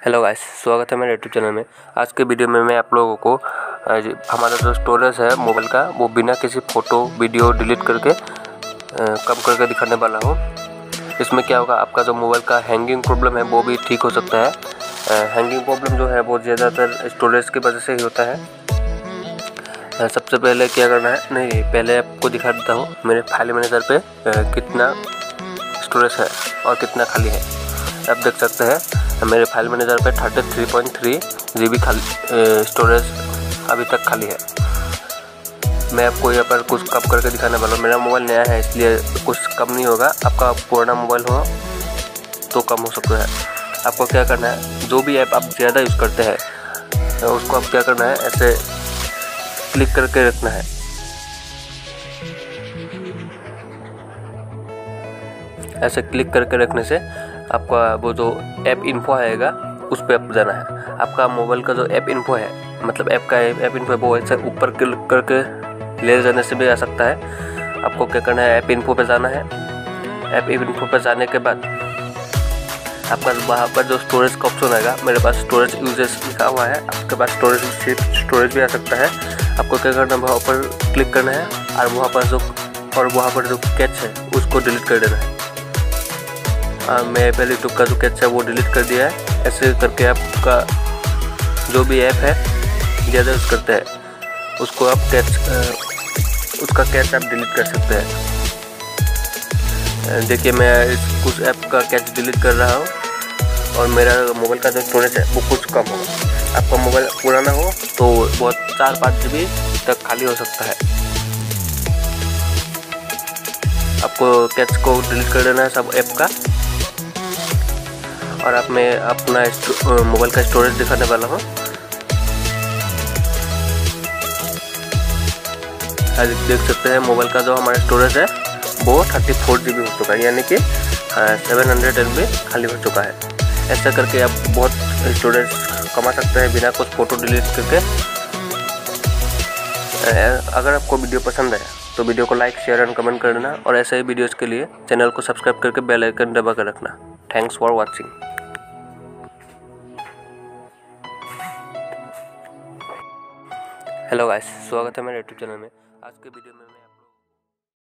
Hello guys, स्वागत है मेरे यूट्यूब चैनल में। आज के वीडियो में मैं आप लोगों को हमारा जो स्टोरेज है मोबाइल का वो बिना किसी फ़ोटो वीडियो डिलीट करके कम करके दिखाने वाला हूँ। इसमें क्या होगा, आपका जो मोबाइल का हैंगिंग प्रॉब्लम है वो भी ठीक हो सकता है। हैंगिंग प्रॉब्लम जो है वो ज़्यादातर स्टोरेज की वजह से ही होता है। सबसे पहले क्या करना है, नहीं पहले आपको दिखा देता हूँ मेरे फाइल मैनेजर पे कितना स्टोरेज है और कितना खाली है। आप देख सकते हैं मेरे फाइल मैनेजर पे 33.3 GB खाली स्टोरेज अभी तक खाली है। मैं आपको यहाँ पर कुछ कम करके दिखाने वाला हूँ। मेरा मोबाइल नया है इसलिए कुछ कम नहीं होगा, आपका पुराना मोबाइल हो तो कम हो सकता है। आपको क्या करना है, जो भी ऐप आप ज़्यादा यूज़ करते हैं उसको आप क्या करना है, ऐसे क्लिक करके रखना है। ऐसे क्लिक करके रखने से आपका वो जो ऐप इन्फो आएगा उस पर आप जाना है। आपका मोबाइल का जो ऐप इन्फो है, मतलब ऐप का ऐप इन्फो है, वो ऐसे ऊपर क्लिक करके ले जाने से भी आ सकता है। आपको क्या करना है, ऐप इन्फो पे जाना है। ऐप इन्फो पे जाने के बाद आपका वहाँ पर जो स्टोरेज का ऑप्शन आएगा, मेरे पास स्टोरेज यूजेस लिखा हुआ है, आपके पास स्टोरेज भी आ सकता है। आपको क्या करना है, वहाँ पर क्लिक करना है और वहाँ पर जो कैच है उसको डिलीट कर देना है। मैं पहले यूट्यूब का जो कैच है वो डिलीट कर दिया है। ऐसे करके आपका जो भी ऐप है ज़्यादा यूज़ करते हैं उसको आप उसका कैच आप डिलीट कर सकते हैं। देखिए मैं कुछ ऐप का कैच डिलीट कर रहा हूँ और मेरा मोबाइल का जो स्टोरेज है वो कुछ कम होगा। आपका मोबाइल पुराना हो तो बहुत 4-5 GB तक खाली हो सकता है। आपको कैच को डिलीट कर देना है सब ऐप का। और अब मैं अपना मोबाइल का स्टोरेज दिखाने वाला हूँ। आज देख सकते हैं मोबाइल का जो हमारा स्टोरेज है वो 34 GB हो चुका है, यानी कि 700 MB खाली हो चुका है। ऐसा करके आप बहुत स्टोरेज कमा सकते हैं बिना कुछ फ़ोटो डिलीट करके। अगर आपको वीडियो पसंद आया तो वीडियो को लाइक, शेयर एंड कमेंट कर देना, और ऐसे ही वीडियोज़ के लिए चैनल को सब्सक्राइब करके बेल आइकन दबा कर रखना। Thanks for watching. Hello guys, स्वागत है मेरे यूट्यूब चैनल में। आज के वीडियो में मैं